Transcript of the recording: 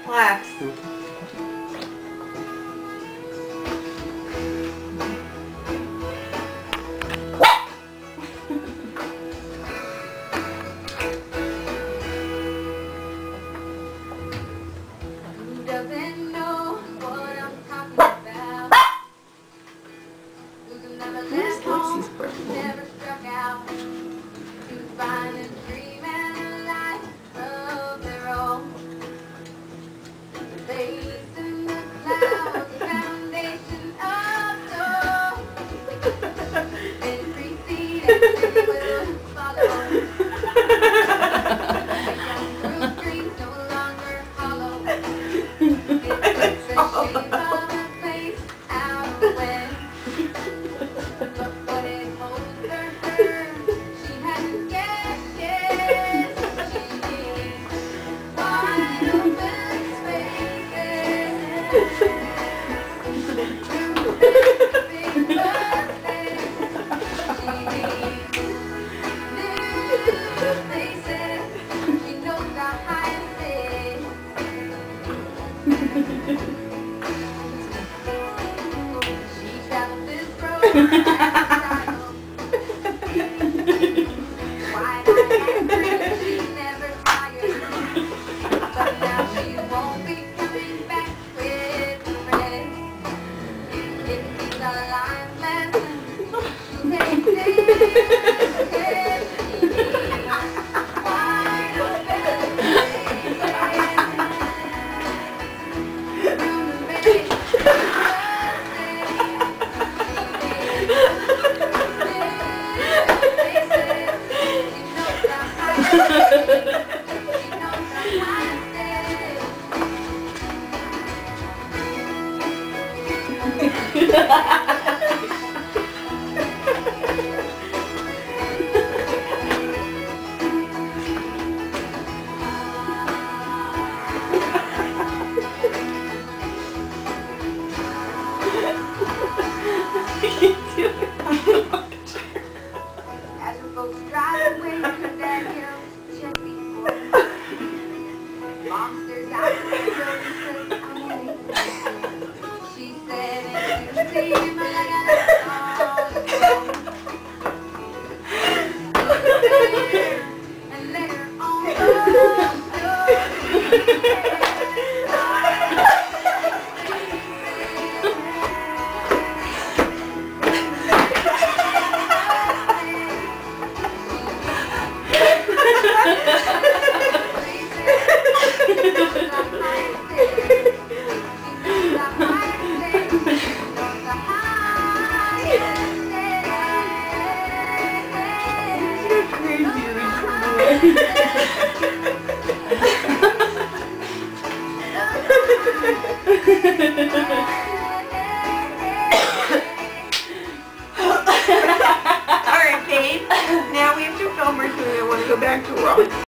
Relax. Doesn't know what I'm talking about. Who's never left home, never struck out to find a dream and a life of their own. Face in the clouds, foundation of soul. And preceded city will follow. Through dreams no longer hollow. As the folks drive away to that hill, check before monsters out the window and said, I'm waiting. She said, and you see him, I got a song. And let her on the Alright, Kate. Now we have to film her so we want to go back to work.